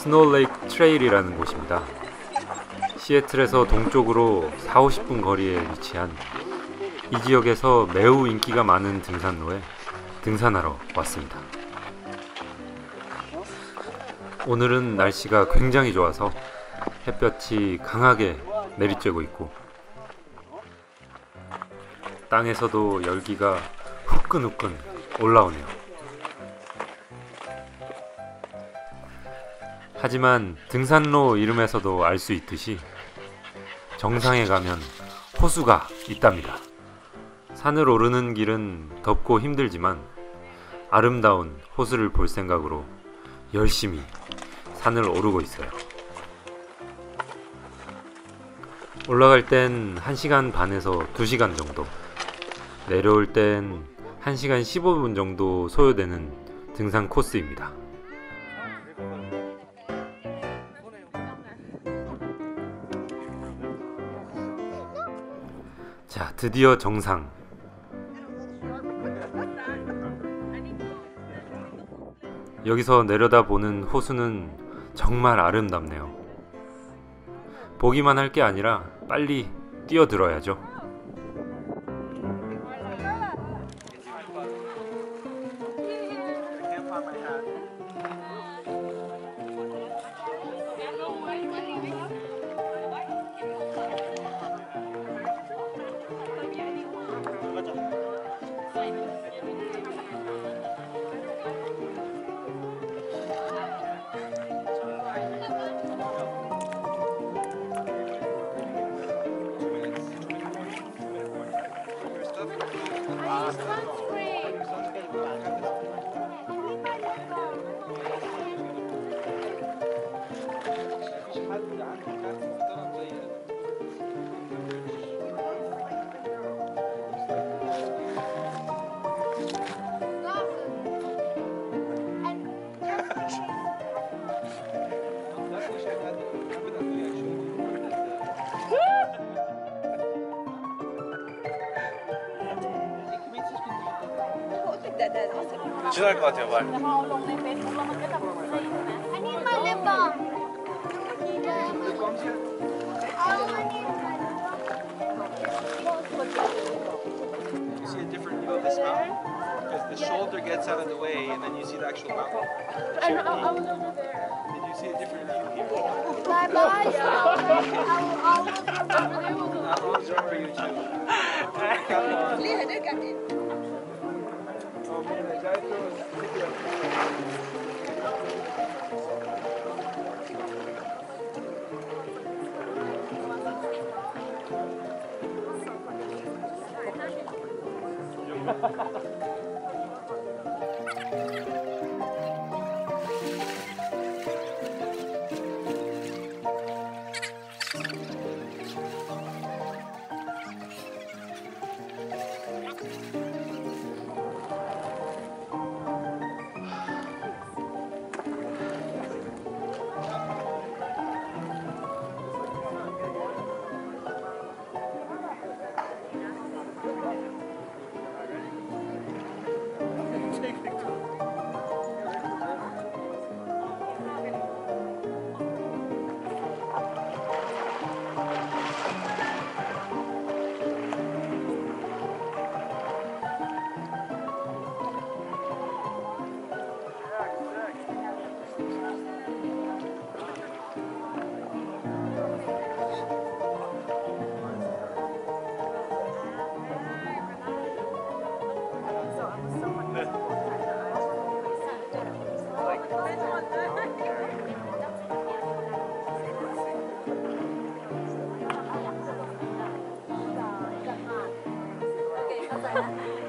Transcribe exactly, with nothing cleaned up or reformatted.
스노우 레이크 트레일이라는 곳입니다. 시애틀에서 동쪽으로 사오십 분 거리에 위치한 이 지역에서 매우 인기가 많은 등산로에 등산하러 왔습니다. 오늘은 날씨가 굉장히 좋아서 햇볕이 강하게 내리쬐고 있고 땅에서도 열기가 후끈후끈 올라오네요. 하지만 등산로 이름에서도 알 수 있듯이 정상에 가면 호수가 있답니다. 산을 오르는 길은 덥고 힘들지만 아름다운 호수를 볼 생각으로 열심히 산을 오르고 있어요. 올라갈 땐 한 시간 반에서 두 시간 정도, 내려올 땐 한 시간 십오 분 정도 소요되는 등산 코스입니다. 자, 드디어 정상. 여기서 내려다보는 호수는 정말 아름답네요. 보기만 할 게 아니라 빨리 뛰어들어야죠. 지날 것 같아요, 말. You see a different view of this mountain? Because the shoulder gets out of the way and then you see the actual mountain. I know, I was over there. Did you see a different view here? Bye bye. I'll look over there. I'll observe for you too. Come on. Oh man, that guy threw a sticky Okay,